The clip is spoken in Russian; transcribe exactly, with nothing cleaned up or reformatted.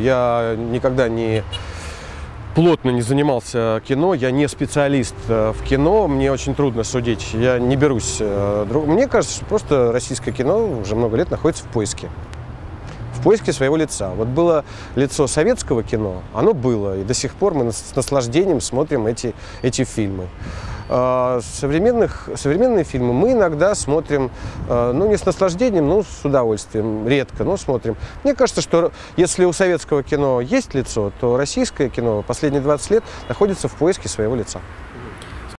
Я никогда не плотно не занимался кино, я не специалист в кино, мне очень трудно судить, я не берусь. Мне кажется, что просто российское кино уже много лет находится в поиске. В поиске своего лица. Вот было лицо советского кино, оно было, и до сих пор мы с наслаждением смотрим эти, эти фильмы. Современных, современные фильмы мы иногда смотрим, ну, не с наслаждением, но с удовольствием, редко, но смотрим. Мне кажется, что если у советского кино есть лицо, то российское кино последние двадцать лет находится в поиске своего лица.